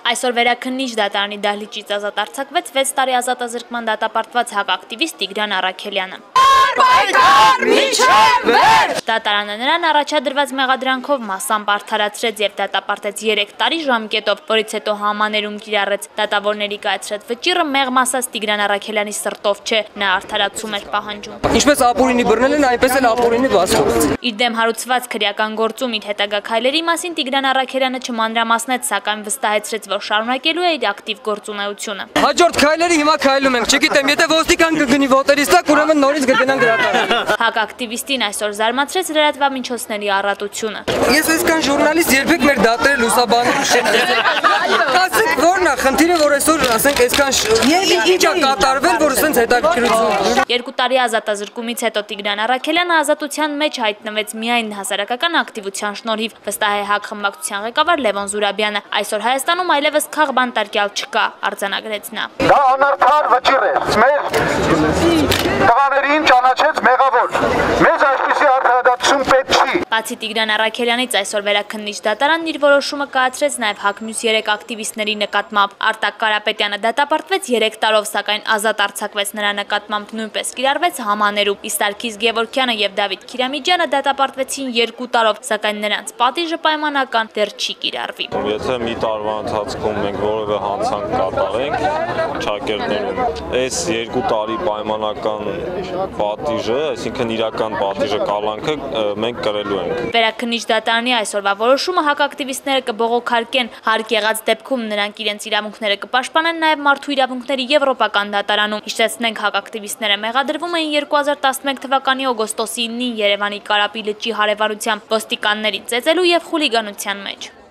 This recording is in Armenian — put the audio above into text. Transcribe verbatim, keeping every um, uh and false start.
Այսօր Վերաքննիչ դատարանի դահլիճից ազատ արձակվեց վեց տարի ազատազրկման դատապարտված հակակտիվիստ Տիգրան Առաքելյանը։ Դատարանը նրան առաջադրված մեղադրանքով մասամբ արդարացրեց եւ դատապարտեց երեք տարի ժամկետով, որից հետո համաներում կիրառեց դատավորների կայացրած վճիռը մեղմ ասած Տիգրան Առաքելյանի սրտով չէ, նա արդարացում էր պահանջում։ Ինչպես ապօրինի բռնել են, այնպես էլ ապօրինի բաց թողեց։ Իր դեմ հարուցված քրեական գործում իր հետագա քայլերի մասին Տիգրան Առաքելյանը չմանրամասնեց, սակայն վստահեցրեց, որ շարունակելու է իր ակտիվ գործունեությունը։ Հաջորդ քայլերը հիմա քայլում ենք, չգիտեմ, եթե ոստիկան կգնի ոտերից տակ, ուրեմն նորից կգնանք գրադարան։ Հակակտիվիստին այսօր զարմացրեց լրատվամիջոցների առատությունը։ Ես այսքան ժուրնալիստ երբեք մեր դատերը լուսաբանում չեմ։ Ասենք որն է խնդիրը, որ այսօր ասենք այսքան ինչ է կատարվել, որ ասենց հետաքրքրություն։ Երկու տարի ազատազրկումից հետո Տիգրան Առաքելյանը ազատության մեջ հայտնվեց միայն հասարակական ակտիվության շնորհիվ, վստահ է ՀԱԿ խմբակցության ղեկավար Լևոն Զուրաբյանը։ Այսօր Հայաստանում այլևս քաղբան տարկյալ չկա, արձանագրեց նա։ Դա անարդար վճիռ է։ Մեր տղաներին ճանաչեց մեղավոր։ Մեզ այսպիսի արդարադատություն պետք չի։ Բացի Տիգրան Առաքելյանից այսօր Վերաքննիչ դատարանն իր որոշումը կայացրեց նաև ՀԱԿ մյուս երեք ակտիվիստների նկատմամբ։ Արտակ Կարապետյանը դատապարտվեց երեք տարով, սակայն ազատ արձակվեց նրա նկատմամբ նույնպես կիրառվեց համաներում։ Իսկ Սարգիս Գևորգյանը եւ Դավիթ Քիրամիջյանը դատապարտվեցին երկու տարով, սակայն նրանց պատիժը պայմանական դեռ չի կիրառվի։ Եթե մի տարվա ընթացքում մենք որևէ հանցանք կատարենք ճակերտներում, այս երկու տարի պայմանական պատիժը, այսինքն իրական պատիժը կալանքը մենք կրելու ենք։ Վերաքննիչ դատարանի այսօրվա որոշումը հակակտիվիստները կբողոքարկեն, հարկ եղած դեպքում նրանք իրենց իրավունքները կպաշտպանեն նաև մարդու իրավունքների եվրոպական դատարանում։ Հիշեցնենք, հակակտիվիստները մեղադրվում էին երկու հազար տասնմեկ թվականի օգոստոսի ինին Երևանի Կարապի լճի հարևանությամբ ոստիկաններին ծեծելու եւ խուլիգանության մեջ։